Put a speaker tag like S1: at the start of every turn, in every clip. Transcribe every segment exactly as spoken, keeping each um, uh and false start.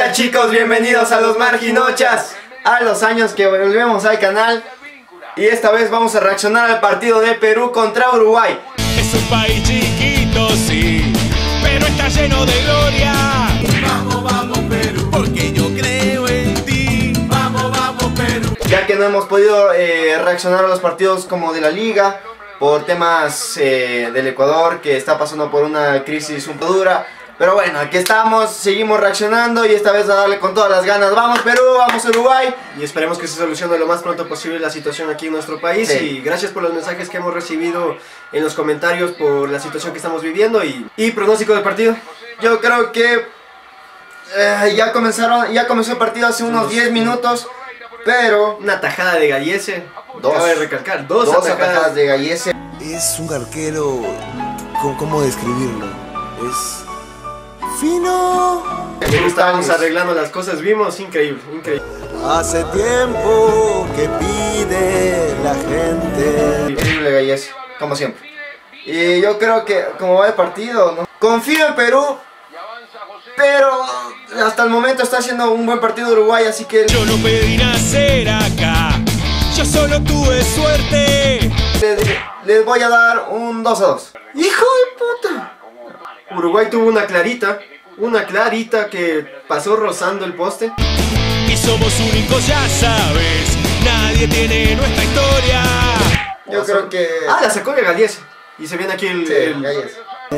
S1: tal, chicos? Bienvenidos a los Marginochas, a los años que volvemos al canal. Y esta vez vamos a reaccionar al partido de Perú contra Uruguay.
S2: Es un país chiquito, sí, pero está lleno de gloria. Vamos, vamos Perú, porque yo creo en ti. Vamos, vamos Perú.
S1: Ya que no hemos podido eh, reaccionar a los partidos como de la liga, por temas eh, del Ecuador, que está pasando por una crisis un poco dura. Pero bueno, aquí estamos, seguimos reaccionando y esta vez a darle con todas las ganas. ¡Vamos Perú! ¡Vamos Uruguay!
S3: Y esperemos que se solucione lo más pronto posible la situación aquí en nuestro país.
S1: Sí.
S3: Y gracias por los mensajes que hemos recibido en los comentarios por la situación que estamos viviendo. Y, y pronóstico del partido.
S1: Yo creo que eh, ya comenzaron, ya comenzó el partido hace unos diez minutos, pero
S3: Una tajada de Gallese.
S1: Dos.
S3: Cabe recalcar, dos,
S1: dos
S3: atajadas.
S1: atajadas de Gallese.
S4: Es un arquero, ¿cómo, cómo describirlo? Es fino.
S3: Bien, estábamos arreglando las cosas, vimos, increíble, increíble.
S4: Hace tiempo que pide la gente.
S1: Increíble Gallese, como siempre. Y yo creo que como va el partido, ¿no? Confío en Perú, pero hasta el momento está haciendo un buen partido Uruguay, así que
S2: Yo no pedí nacer acá, yo solo tuve suerte.
S1: les, les voy a dar un dos a dos. ¡Hijo de puta!
S3: Uruguay tuvo una clarita, una clarita que pasó rozando el poste.
S2: Y somos únicos, ya sabes, nadie tiene nuestra historia.
S1: Yo creo que...
S3: Ah, la sacó de Gallese. Y se viene aquí el...
S1: Sí,
S3: el-
S1: Gallese.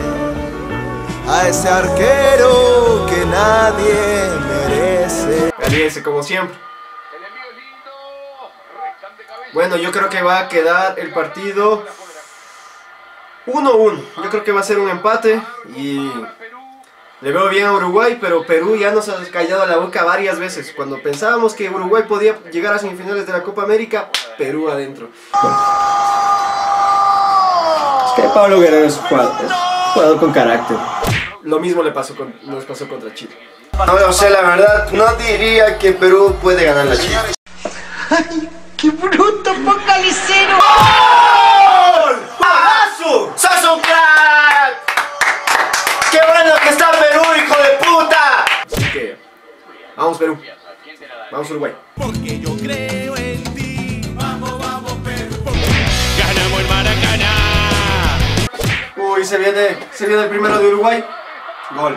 S4: A ese arquero que nadie merece.
S3: Gallese, como siempre. Bueno, yo creo que va a quedar el partido uno uno. Yo creo que va a ser un empate y le veo bien a Uruguay, pero Perú ya nos ha callado la boca varias veces. Cuando pensábamos que Uruguay podía llegar a semifinales de la Copa América, Perú adentro. Es que Pablo Guerrero es un jugador, es un jugador con carácter. Lo mismo le pasó con, nos pasó contra Chile.
S1: No lo sé, la verdad, no diría que Perú puede ganar la Chile.
S5: ¡Qué bruto, focalicero!
S1: ¡Golazo! ¡Sos un crack! ¡Qué bueno que está Perú, hijo de puta!
S3: Así que, vamos Perú, vamos Uruguay.
S2: Porque yo creo en ti. Vamos, vamos Perú. Ganamos el Maracaná.
S3: Uy, se viene, se viene el primero de Uruguay. Gol.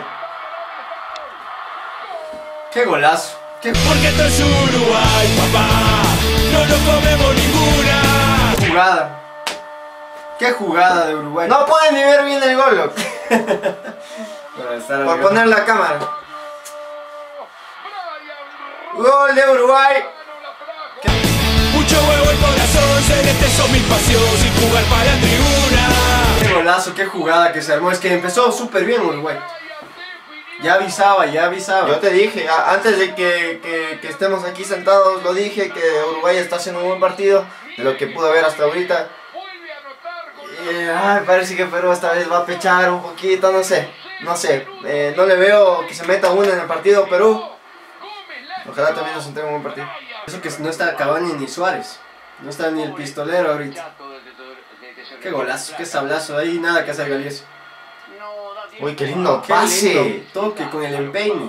S3: ¡Qué golazo! ¡Qué
S2: Porque esto es Uruguay, papá. No nos comemos ninguna.
S3: jugada! ¡Qué jugada de Uruguay!
S1: No pueden ni ver bien el gol, loco.
S3: Para estar
S1: Por
S3: arriba.
S1: poner la cámara. Gol de Uruguay.
S2: Mucho huevo el corazón, celeste son mis pasiones sin jugar para la tribuna.
S3: ¡Qué golazo! ¡Qué jugada que se armó! Es que empezó súper bien Uruguay. Ya avisaba, ya avisaba.
S1: Yo te dije, a- antes de que, que, que estemos aquí sentados, lo dije, que Uruguay está haciendo un buen partido, de lo que pudo ver hasta ahorita. Y, ay, parece que Perú esta vez va a pechar un poquito, no sé, no sé. Eh, no le veo que se meta uno en el partido Perú. Ojalá también nos entregue un buen partido.
S3: Eso que no está Cavani ni Suárez. No está ni el pistolero ahorita. ¡Qué golazo! ¡Qué sablazo! Ahí nada que hacer Gallese.
S1: Uy, qué lindo
S3: ¡Qué
S1: pase.
S3: lindo toque con el empeine!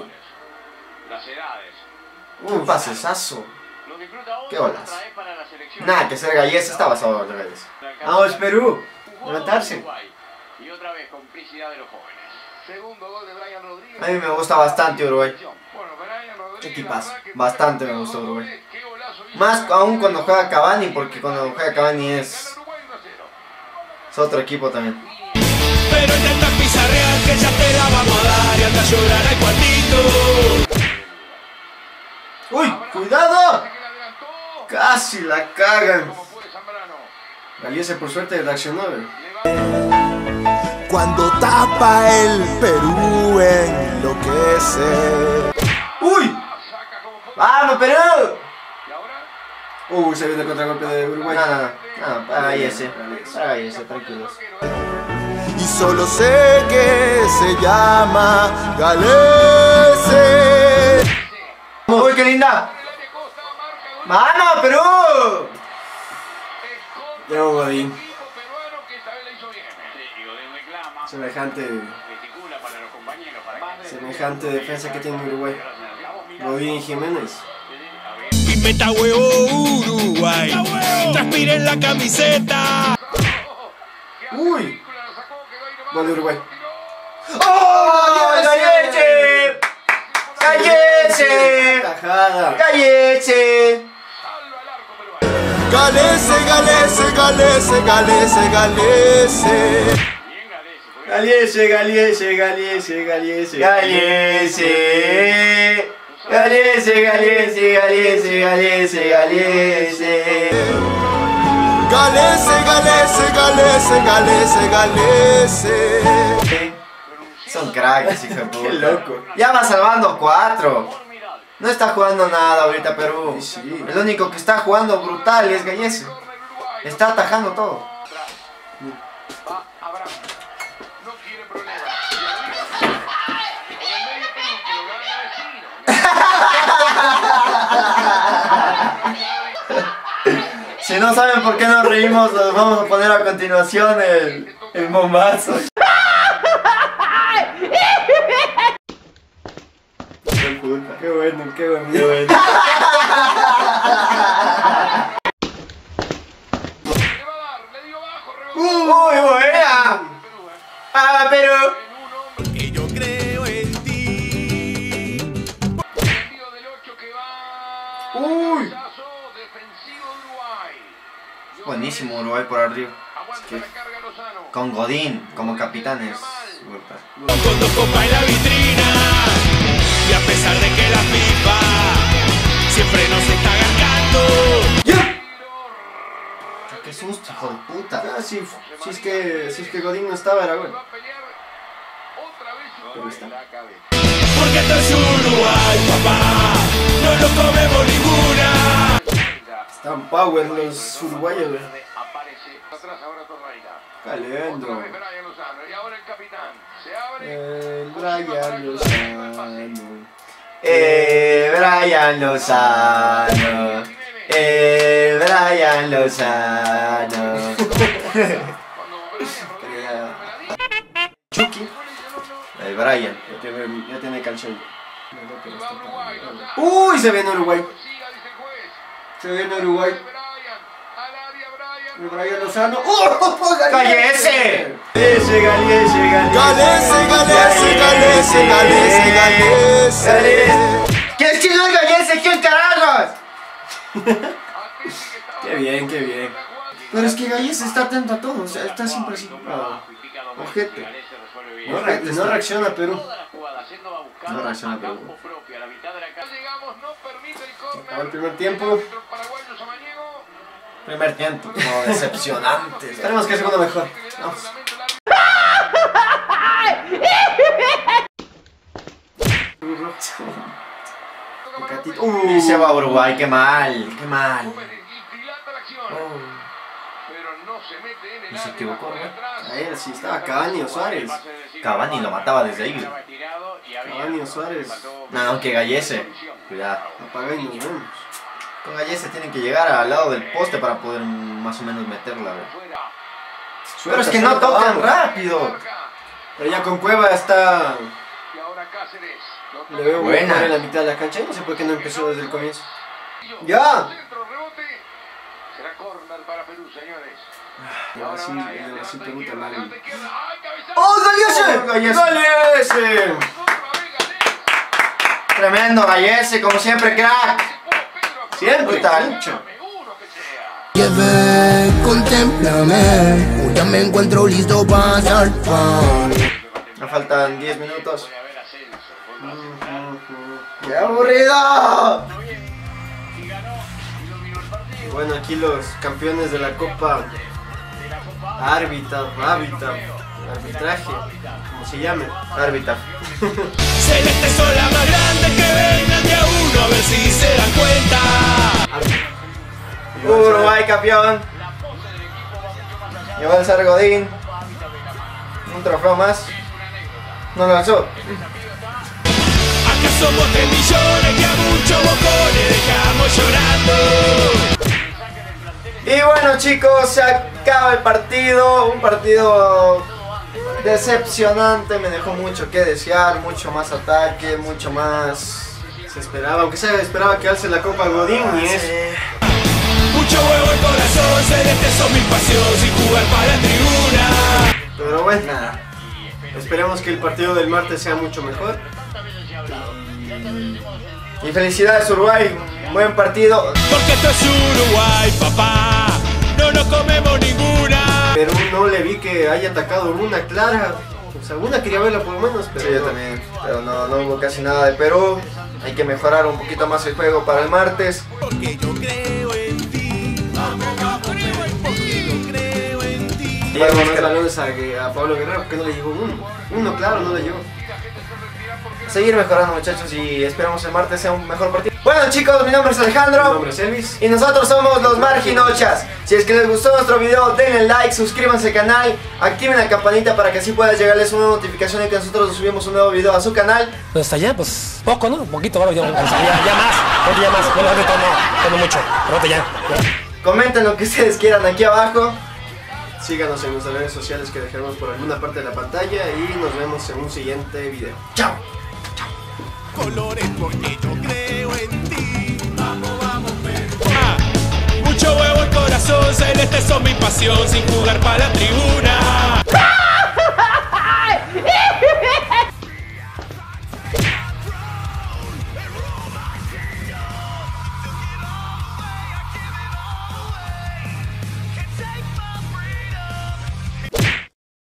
S1: Un pasesazo. Qué golazo. Nada que hacer Gallese, estaba basado en Gallese.
S3: ¡Vamos Perú! ¡Levantarse!
S6: Y otra vez complicidad de los jóvenes. Segundo gol de Brian Rodríguez.
S1: A mí me gusta bastante Uruguay.
S6: Bueno, Brian Rodríguez,
S3: Equipazo.
S6: la verdad que
S1: Bastante me gusta Uruguay.
S6: qué golazo hizo.
S1: Más aún cuando juega Cavani, porque cuando juega Cavani es,
S6: Uruguay uno a cero.
S1: es otro equipo también.
S2: Pero en tanta pizza real que ya te la vamos a dar y anda a llorar al cuartito.
S1: ¡Uy! ¡Cuidado!
S6: Que le adelantó.
S1: Casi la cagan.
S6: Como puede Zambrano.
S3: Gallese por suerte reaccionó. ¿eh?
S4: Cuando tapa el Perú enloquece.
S1: ¡Uy!
S6: Saca como puede.
S1: ¡Vamos, Perú!
S6: Y ahora.
S3: Uy, se viene el contragolpe de Uruguay.
S1: No, no, no. No, para Gallese. Para Gallese, tranquilos.
S4: Y solo sé que se llama Galese.
S1: ¡Uy, qué linda! ¡Vamos, Perú!
S3: Llegó Godín.
S6: Peruano que esta vez le hizo bien. Y Godín reclama.
S3: Semejante,
S6: Gesticula para los compañeros. Para que
S3: semejante defensa que tiene Uruguay.
S6: Vamos
S3: Godín Jiménez.
S2: Y meta huevo Uruguay. Transpira en la camiseta.
S3: Uy. Gol de Uruguay.
S1: ¡Oh! ¡Gallese! ¡Gallese!
S3: Tajada.
S1: ¡Gallese!
S4: Galese, galese, galese, galese, galese.
S3: Galiese, Galiese, Galiese, Galiese.
S1: Gallese. Gallese, Gallese, Gallese, Gallese, Gallese.
S4: Galese, galese, galese, galese, galese.
S1: Son cracks, hijo de puta.
S3: Qué loco.
S1: Ya va salvando cuatro. No está jugando nada ahorita Perú.
S3: Sí.
S1: El único que está jugando brutal es Gallese. Está atajando todo.
S6: No quiere problemas. En el medio Perú, pero gana vecino.
S1: Si no saben por qué nos reímos, los vamos a poner a continuación el, el bombazo.
S3: Qué bueno, qué bueno, qué bueno.
S6: Le va a dar, le dio bajo, rebotó.
S1: ¡Uy, buena! ¡Ah, pero!
S2: Que yo creo en ti.
S6: Envío del ocho que va.
S1: Uy.
S6: Cabezazo defensivo de Uruguay.
S1: Buenísimo Uruguay por arriba.
S6: Aguanta la carga Lozano.
S1: Con Godín como capitanes.
S2: Con dos copas en la vitrina. Y a pesar de que la FIFA siempre nos está ganando.
S1: ¡Qué susto, hijo de puta!
S3: Ah, sí, si es que, si es que Godín no estaba, era gol.
S6: Va a pelear otra vez
S3: Pero está.
S6: la cabeza.
S2: Porque esto es Uruguay, papá. No lo comemos ninguna.
S3: Están power los uruguayos, güey.
S6: Aparece atrás ahora Torreira.
S3: Calendo.
S6: Otra vez Brian Lozano. Y ahora el capitán. Se abre.
S3: El Brian Lozano.
S1: Eh, Brian Lozano. Eh, Brian Lozano.
S3: Chucky.
S1: El Brian.
S3: Ya tiene, ya tiene canción. Uy, se viene Uruguay. Se viene Uruguay. El Brian Lozano. ¡Oh!
S1: ¡Gallese!
S3: Galiese, Galiese,
S4: Galese, galese, galese, galese, galese.
S1: ¿Quién es chino el Gallese? ¿Quién carajos?
S3: Qué bien, qué bien.
S1: Pero es que Gallese está atento a todo, o sea, está siempre así.
S3: Ojete. No, re- no reacciona Perú.
S1: No reacciona Perú.
S3: Acabó el primer tiempo.
S1: Primer tiempo, como decepcionante.
S3: Esperemos que el segundo mejor. Vamos. Tecatito.
S1: Y se va a Uruguay, qué mal, qué mal.
S6: Y
S1: se equivocó,
S3: A ver, si estaba Cavani o Suárez.
S1: Cavani lo mataba desde ahí.
S3: Cavani o Suárez.
S1: No, no, que Gallese. Cuidado.
S3: Apaga y nos vemos.
S1: Con Gallese tienen que llegar al lado del poste para poder más o menos meterla. ¿Ve? Pero es que no tocan rápido.
S3: Pero ya con Cueva está.
S6: Y ahora Cáceres.
S3: Le veo
S1: Buena.
S3: buena en la mitad de la cancha. No sé por qué no empezó desde el comienzo. ¡Ya!
S6: Centro, rebote. Será córner para Perú, señores.
S3: Y ahora sí, y ahora sí Perú también.
S1: ¡Oh, Gallese! Gallese.
S3: ¡Galiese!
S1: Tremendo Gallese, como siempre, crack.
S3: Siempre.
S1: Brutal.
S3: Mucho.
S4: Lleve, contémplame, ya me encuentro listo para zarpar.
S1: Me faltan diez minutos. ¡Qué aburrido!
S3: Bueno, aquí los campeones de la Copa Árbitra, Hábitat, arbitraje, como se llame.
S1: Árbitra.
S2: Celeste son la más grande, que vengan de a uno a ver si se dan cuenta.
S1: Uruguay campeón. Llevó el Sar Godín. Un trofeo más. No lo lanzó.
S2: Acá somos tres millones que a muchos bocones dejamos llorando.
S1: Y bueno, chicos, se acaba el partido. Un partido decepcionante. Me dejó mucho que desear. Mucho más ataque, mucho más
S3: Se esperaba, aunque se esperaba que alce la Copa Godín y es...
S2: Mucho huevo el corazón, celeste son mi pasión, sin jugar para la tribuna.
S3: Pero bueno, nada. Esperemos que el partido del martes sea mucho mejor.
S1: Y felicidades Uruguay, buen partido.
S2: Porque esto es Uruguay, papá, no nos comemos ninguna.
S3: Perú no le vi que haya atacado una clara. O sea, una quería verla por lo menos, pero
S1: Sí, yo
S3: no.
S1: también, pero no, no hubo casi nada de Perú. Hay que mejorar un poquito más el juego para el martes.
S2: Porque yo creo en ti. Vamos, vamos, porque yo creo en ti.
S3: Y bueno, más balones a, a Pablo Guerrero, porque no le llegó uno. Uno, claro, no le llegó.
S1: Seguir mejorando, muchachos, y esperamos el martes sea un mejor partido. Bueno, chicos, mi nombre es
S3: Mi
S1: Alejandro.
S3: nombre es Elvis.
S1: Y nosotros somos los Marginochas. Si es que les gustó nuestro video, denle like, suscríbanse al canal, activen la campanita para que así pueda llegarles una notificación de que nosotros subimos un nuevo video a su canal.
S7: Pues hasta allá, pues poco, ¿no? Un poquito, bueno, ya, ya, ya más, porque ya más, bueno, ahorita no, no mucho, pero ahorita ya, ya.
S1: Comenten lo que ustedes quieran aquí abajo.
S3: Síganos en nuestras redes sociales que dejaremos por alguna parte de la pantalla y nos vemos en un siguiente video.
S1: Chao.
S2: Colores porque yo creo en ti. Vamos, vamos, Perú. Ah, mucho huevo el corazón, celeste son mi pasión, sin jugar para la tribuna.